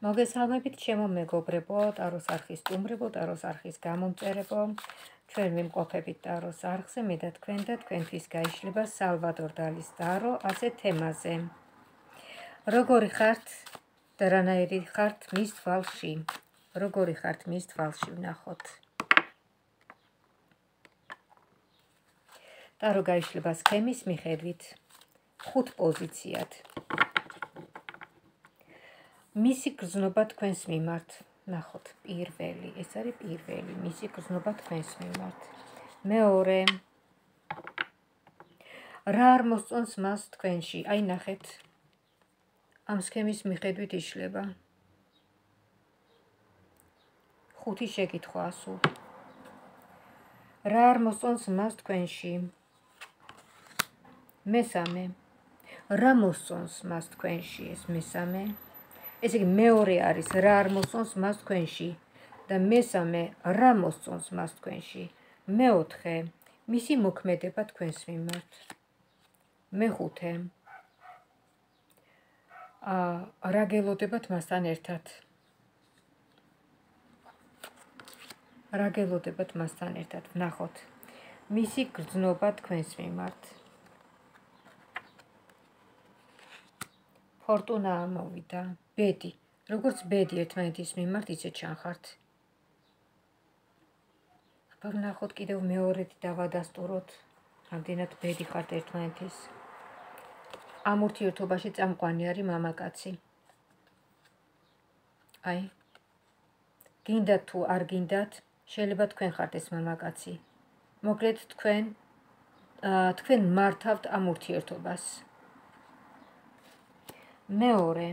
მოგესალმებით ჩემო მეგობრებო, ტაროს არხის სტუმრებო, ტაროს არხის გამომწერებო. ჩვენ ვიმყოფებით ტაროს არხზე, მე და თქვენთვის გაიშლება სალვადორ დალის ტარო ასეთ თემაზე. როგორი ხართ და რანაირი ხართ მის თვალში? როგორი ხართ მის თვალში, ვნახოთ. ტარო გაიშლება სქემის მიხედვით 5 პოზიციად. მისი გრძნობა თქვენს მიმართ, ნახოთ, პირველი, ეს არის პირველი, მისი გრძნობა თქვენს მიმართ. მეორე, რა არ მოსწონს მას თქვენში? აი ნახეთ, ამ სქემის მიხედვით იშლება. 5 შეკითხვა სულ. რა არ მოსწონს მას თქვენში? მესამე, რა მოსწონს მას თქვენში? ეს მესამე. ესე იგი მეორე არის რა არ მოსწონს მას თქვენში და მესამე რა მოსწონს მას თქვენში. მეოთხე, მისი მოქმედება თქვენს მიმართ. მეხუთე, რა გელოდებათ მასთან ერთად? რა გელოდებათ მასთან ერთად? ვნახოთ. მისი გრძნობა თქვენს მიმართ. ფორტუნა ამოვიდა. ბედი. როგორც ბედი ერთმანეთის მიმართ, ისე ჩანხართ. აბა ვნახოთ კიდევ მეორეთი დავადასტუროთ. რამდენად ბედი ხართ ერთმანეთის. ამ ურთიერთობაში წამყვანი არის მამაკაცი. აი. გინდათ თუ არ გინდათ, შეიძლება თქვენ ხართ ეს მამაკაცი. მოკლედ თქვენ მართავთ ამ ურთიერთობას. მეორე,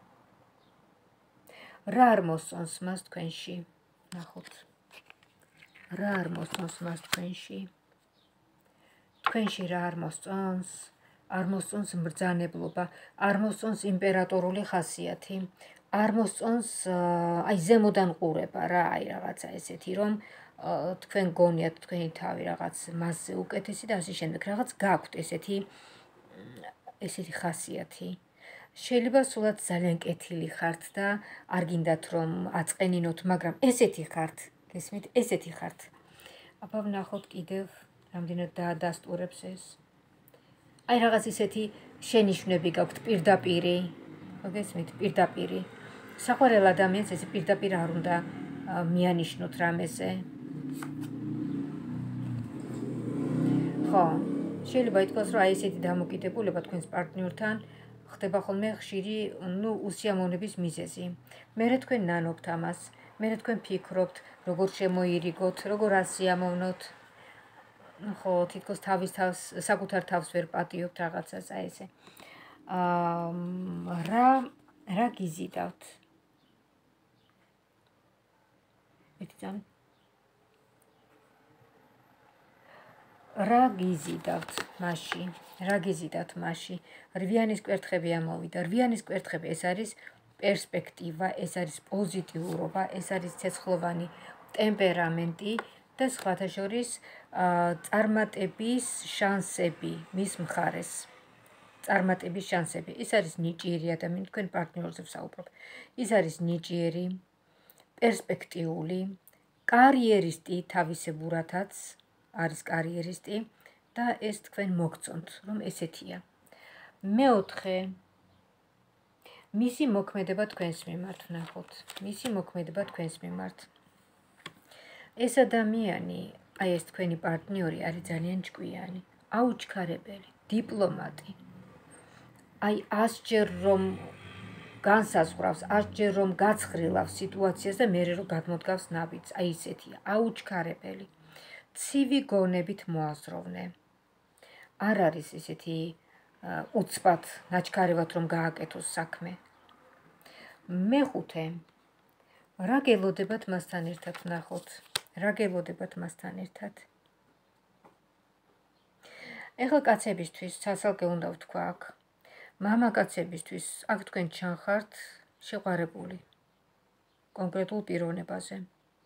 რა არ მოსწონს მას თქვენში? ნახოთ. რა არ მოსწონს მას თქვენში? თქვენში რა არ მოსწონს? არ მოსწონს მბრძანებლობა, არ მოსწონს იმპერატორული ხასიათი, არ მოსწონს აი ზემოდან ყურება რა, აი რაღაცა ესეთი, რომ თქვენ გონიათ თქვენი თავი რაღაც მასზე უკეთესი და ასე შემდეგ, რაღაც გაქვთ ესეთი ხასიათი. შეიძლება სულაც ძალიან კეთილი ხართ და არ გინდათ რომ აწყენინოთ, მაგრამ ესეთი ხართ, გესმით, ესეთი ხართ. აბა ვნახოთ კიდევ რამდენად დაადასტურებს ეს. აი რაღაც ისეთი შენიშვნები გაქვთ პირდაპირი, მოგესმით, პირდაპირი. საყვარელ ადამიანს ესე პირდაპირ არ უნდა მიანიშნოთ რამეზე. ხო, შეიძლება ითქვას, რომ აი ესეთი დამოკიდებულება თქვენს პარტნიორთან ხდება ხოლმე ხშირი, უსიამოვნების მიზეზი. მერე თქვენ ნანობთ ამას, მერე თქვენ ფიქრობთ, როგორ შემოირიგოთ, როგორ ასიამოვნოთ. ხო, თითქოს საკუთარ თავს ვერ პატიობთ რაღაცას, აი ესე. რა გიზიდავთ? ეთიდან. რა გიზიდავთ მასში? რა გიზიდავთ მასში? რვიანის კვერთხები ამოვიდა. რვიანის კვერთხები ეს არის პერსპექტივა, ეს არის პოზიტიურობა, ეს არის ცეცხლოვანი ტემპერამენტი და სხვათა შორის წარმატების შანსები მის მხარეს. წარმატების შანსები. ეს არის ნიჭიერი ადამიანი, თქვენ პარტნიორზე ვსაუბრობ. ის არის ნიჭიერი, პერსპექტიული, კარიერისტი თავისებურათაც არის კარიერისტი და ეს თქვენ მოგწონთ, რომ ესეთია. მეოთხე, მისი მოქმედება თქვენს მიმართ, ვნახოთ. მისი მოქმედება თქვენს მიმართ. ეს ადამიანი, აი ეს თქვენი პარტნიორი არის ძალიან ჭკვიანი, აუჩქარებელი, დიპლომატი. აი ასჯერ რომ განსაზღვრავს, ასჯერ რომ გაცხრილავს სიტუაციას და მერე რომ გადმოდგავს ნაბიჯს, აი ესეთია, აუჩქარებელი. ცივი გონებით მოაზროვნე. არ არის ესეთი უცბად, ნაჩქარევად რომ გააკეთოს საქმე. მეხუთე, რა გელოდებათ მასთან ერთად, ვნახოთ. რა გელოდებათ მასთან ერთად? ეხლა კაცებისთვის ცალსალკე უნდა ვთქვა აქ. მამაკაცებისთვის აქ თქვენ ჩანხართ შეყვარებული კონკრეტულ პიროვნებაზე.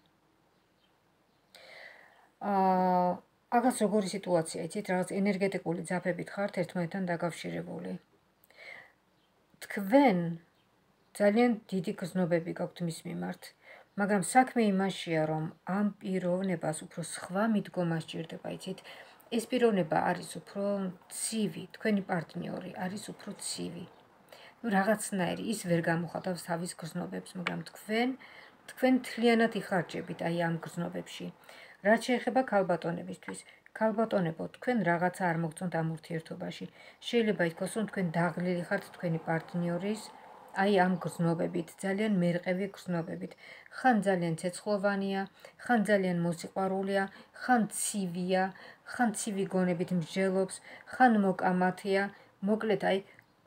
აგას როგორი სიტუაცია, იცით, რაღაც ენერგეტიკული ძაფებით ხართ ერთმანეთთან დაკავშირებული. თქვენ ძალიან დიდი გრძნობები გაქვთ მის მიმართ. მაგრამ საქმე იმაშია, რომ ამ პიროვნებას უფრო სხვა მიდგომა სჭირდება, იცით? ეს პიროვნება არის უფრო ცივი, თქვენი პარტნიორი არის უფრო ცივი. რაღაცნაირი ის ვერ გამოხატავს თავის გრძნობებს, მაგრამ თქვენ მთლიანად იხარჯებით აი ამ გრძნობებში. რაც შეეხება ქალბატონებისთვის, ქალბატონებო, თქვენ რაღაცა არ მოგწონთ ამ ურთიერთობაში. შეიძლება ითქვას, რომ თქვენ დაღლილი ხართ თქვენი პარტნიორის აი ამ გრძნობებით, ძალიან მერყევი გრძნობებით. ხან ძალიან ცეცხლოვანია, ხან ძალიან მოსიყვარულეა, ხან ცივია, ხან ცივი გონებით მსჯელობს, ხან მოკამათია, მოკლედ აი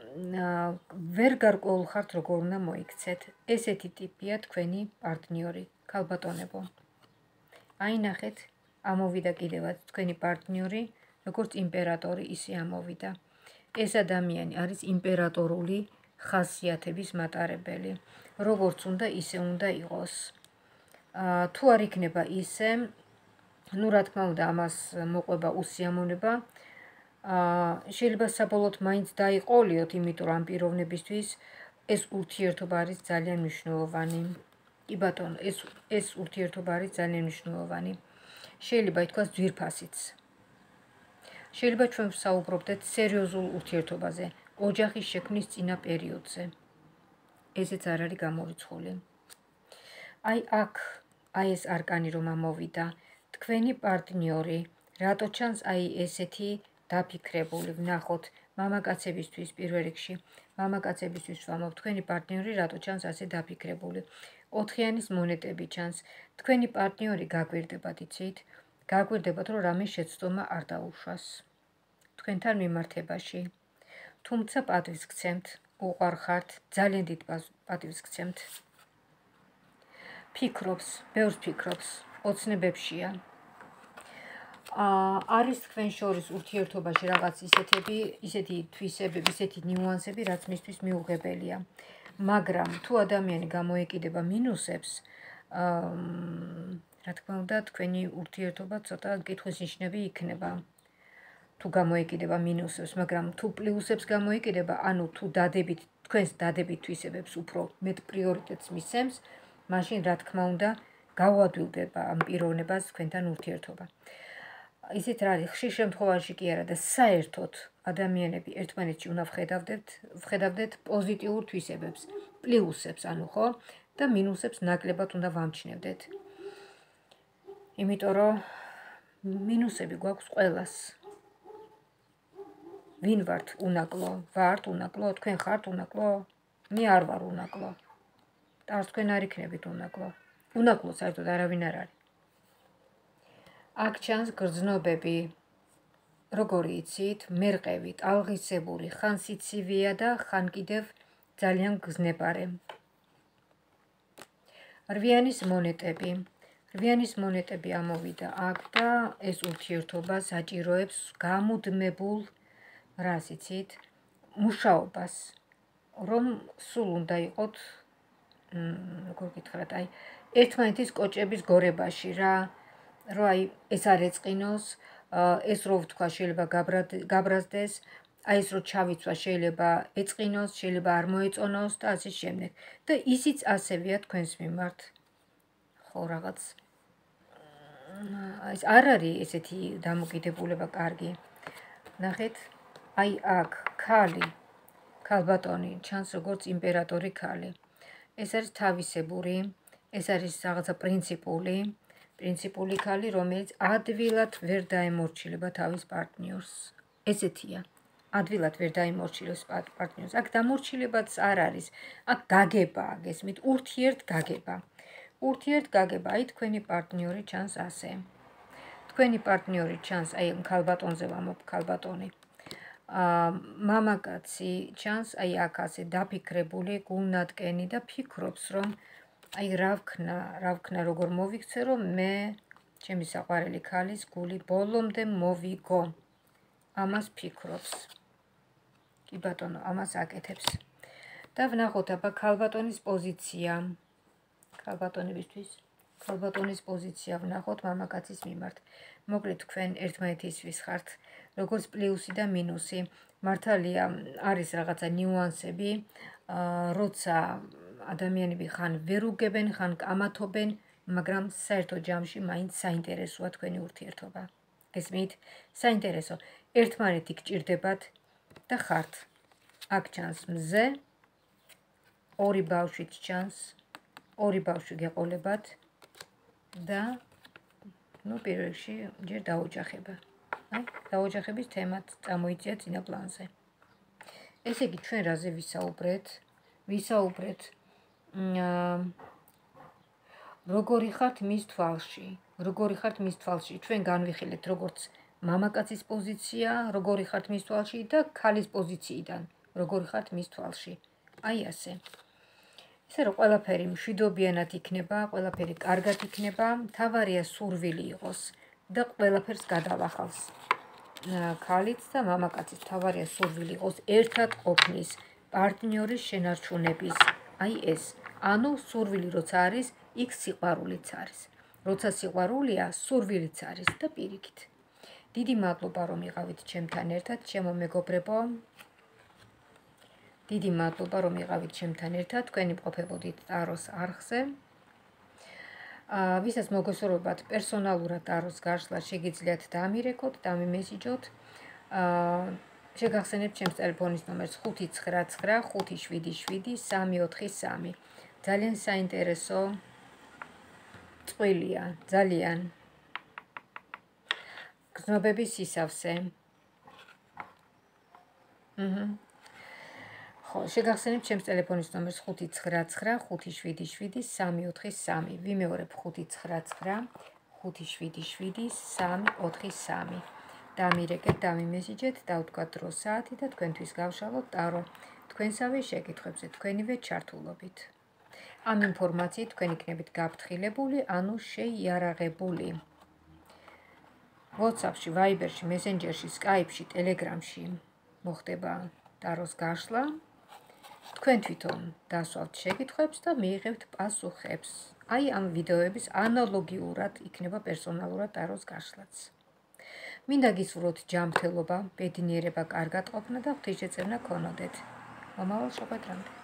ვერ გარკვეულ ხართ როგორ უნდა მოიქცეთ. ესეთი ტიპია თქვენი პარტნიორი, ქალბატონებო. აი ნახეთ, ამოვიდა კიდევაც თქვენი პარტნიორი, როგორც იმპერატორი ისე ამოვიდა. ეს ადამიანი არის იმპერატორული ხასიათების მატარებელი. როგორც უნდა ისე უნდა იყოს. თუ არ იქნება ისე, ну რა თქმა უნდა ამას მოყვება უსიამოვნება. შეიძლება საბოლოოდ მაინც დაიყოლიოთ, იმიტომ რომ ამ პიროვნებისთვის ეს ურთიერთობა არის ძალიან მნიშვნელოვანი. კი ბატონო, ეს ურთიერთობა არის ძალიან მნიშვნელოვანი. შეიძლება ითქვას ძვირფასიც. შეიძლება ჩვენ ვსაუბრობდეთ სერიოზულ ურთიერთობაზე, ოჯახის შექმნის წინა პერიოდზე. ესეც არ არის გამორიცხული. აი აქ, აი ეს არკანი რომ ამოვიდა, თქვენი პარტნიორი, რატო ჩანს აი ესეთი დაფიქრებული, ვნახოთ, მამაკაცებისთვის პირველ რიგში, მამაკაცებისთვის ვამბობ, თქვენი პარტნიორი რატო ჩანს ასე დაფიქრებული. 4-იანის მონეტები ჩანს, თქვენი პარტნიორი გაგვირდებათ, იცით? გაგვირდებათ, რომ რამე შეცდომა არ დაუშვას თქვენთან მიმართებაში. თუმცა პატივს გცემთ, უყვარხართ, ძალიან დიდ პატივს გცემთ. ფიქრობს, ბევრს ფიქრობს, ოცნებებშია. არის თქვენ შორის ურთიერთობაში რაღაც ისეთი თვისებები, ისეთი ნიუანსები, რაც მისთვის მიუღებელია. მაგრამ თუ ადამიანი გამოეკიდება მინუსებს, რა თქმა უნდა, თქვენი ურთიერთობა ცოტა კითხვის ნიშნები იქნება. თუ გამოეკიდება მინუსებს, მაგრამ თუ პლუსებს გამოეკიდება, ანუ თუ თქვენს დადებით თვისებებს უფრო მეტ პრიორიტეტს მისცემს, მაშინ რა თქმა უნდა, გავადვილდება ამ პიროვნებას თქვენთან ურთიერთობა. ისეთ რა არის, ხშირ შემთხვევაში კი არა და საერთოდ ადამიანები ერთმანეთში უნდა ვხედავდეთ პოზიტიურ თვისებებს, პლუსებს, ანუ ხო, და მინუსებს ნაკლებად უნდა ვამჩნევდეთ. იმიტომ რომ მინუსები გვაქვს ყველას. ვინ ვართ უნაკლო? ვართ უნაკლო? თქვენ ხართ უნაკლო? მე არ ვარ უნაკლო. და თქვენ არ იქნებით უნაკლო. უნაკლო საერთოდ არავინ არ არის. აქ ჩანს გრძნობები, როგორი იცით, მერყევი, ტალღისებური, ხან სიცივეა და ხან კიდევ ძალიან გზნებარე. 8-იანის მონეტები. 8-იანის მონეტები ამოვიდა აქ და ეს ურთიერთობა საჭიროებს გამუდმებულ, რას იცით, მუშაობას, რომ სულ უნდა იყოთ, როგორ გითხრათ, აი, ერთმანეთის კოჭების გორებაში რა, რომ აი ეს არ ეწყინოს, ეს რო ვთქვა შეიძლება გაბრაზდეს, აი ეს რო ჩავიცვა შეიძლება ეწყინოს, შეიძლება არ მოეწონოს და ასე შემდეგ. და ისიც ასევეა თქვენს მიმართ. ხო, რაღაც ეს არ არის ესეთი დამოკიდებულება კარგი. ნახეთ, აი აქ ქალი, ქალბატონი ჩანს როგორც იმპერატორი ქალი. ეს არის თავისებური, ეს არის რაღაცა პრინციპული ქალი, რომელიც ადვილად ვერ დაემორჩილება თავის პარტნიორს. ესეთია. ადვილად ვერ დაემორჩილებს პარტნიორს. აქ დამორჩილებაც არ არის. აქ გაგებაა, გესმით, ურთიერთგაგება. აი თქვენი პარტნიორი ჩანს ასე. თქვენი პარტნიორი ჩანს, აი ქალბატონზე ვამბობ, ქალბატონი. მამაკაცი ჩანს, აი აქ ასე დაფიქრებული, გულნატკენი და ფიქრობს, რომ აი რა ვქნა, როგორ მოვიქცე, რომ მე ჩემი საყვარელი ქალის გული ბოლომდე მოვიგო. ამას ფიქრობს. კი ბატონო, ამას აკეთებს. და ვნახოთ აბა ქალბატონის პოზიცია. ქალბატონის პოზიცია ვნახოთ მამაკაცის მიმართ. მოკლედ თქვენ ერთმანეთისთვის ხართ, როგორც პლუსი და მინუსი. მართალია არის რაღაცა ნიუანსები, როცა ადამიანები ხან ვერ უგებენ, ხან კამათობენ, მაგრამ საერთო ჯამში მაინც საინტერესოა თქვენი ურთიერთობა. გესმით? საინტერესო. ერთმანეთი გჭირდებათ და ხართ. აქ ჩანს მზე, ორი ბავშვიც ჩანს, ორი ბავშვი გეყოლებათ და პირველ რიგში ჯერ დაოჯახება. აი, დაოჯახების თემაც წამოიწია წინა პლანზე. ესე იგი, ჩვენ რაზე ვისაუბრეთ? ვისაუბრეთ როგორი ხართ მის თვალში? როგორი ხართ მის თვალში? ჩვენ განვიხილეთ როგორც მამაკაცის პოზიცია, როგორი ხართ მის თვალში და ქალის პოზიციიდან, როგორი ხართ მის თვალში. აი ასე. ისე რომ ყველაფერი მშვიდობიანად იქნება, ყველაფერი კარგად იქნება, მთავარია სურვილი იყოს და ყველაფერს გადალახავს. ქალიც და მამაკაციც მთავარია სურვილი იყოს ერთად ყოფნის, პარტნიორის შენარჩუნების. აი ეს. ანუ სურვილი როცა არის, იქ სიყვარულიც არის. როცა სიყვარულია, სურვილიც არის და პირიქით. დიდი მადლობა რომ იყავით ჩემთან ერთად, ჩემო მეგობრებო. დიდი მადლობა რომ იყავით ჩემთან ერთად, თქვენი მყოფებოდით ტაროს არხზე. ვისაც მოგესურვებათ პერსონალურად ტაროს გაშლა, შეგიძლიათ დამირეკოთ, დამიმესიჯოთ. შეგახსენებთ ჩემს ტელეფონის ნომერს 599577343. ძალიან საინტერესო წყვილია, ძალიან. გზნობების სისავსე. ხო, შეგახსენებთ ჩემს ტელეფონის ნომერს 599577343. ვიმეორებ 599577343. დამირეკეთ, დამიმესიჯეთ, დავთქვათ დრო საათი და თქვენთვის გავშალოთ ტარო თქვენსავე შეკითხვებზე, თქვენივე ჩართულობით. ამ ინფორმაციით თქვენ იქნებით გაფრთხილებული, ანუ შეიარაღებული. WhatsApp-ში, Viber-ში, Messenger-ში, Skype-ში, Telegram-ში მოხდება ტაროს გაშლა. თქვენ თვითონ დასვავთ შეკითხვებს და მიიღებთ პასუხებს. აი ამ ვიდეოების ანალოგიურად იქნება პერსონალურად ტაროს გაშლაც. მინდა გისურვოთ ჯანმრთელობა, ბედნიერება, კარგად ყოფნა და ღვთისმშეწევნა გქონოდეთ. მომავალ შაბათ-რამდე.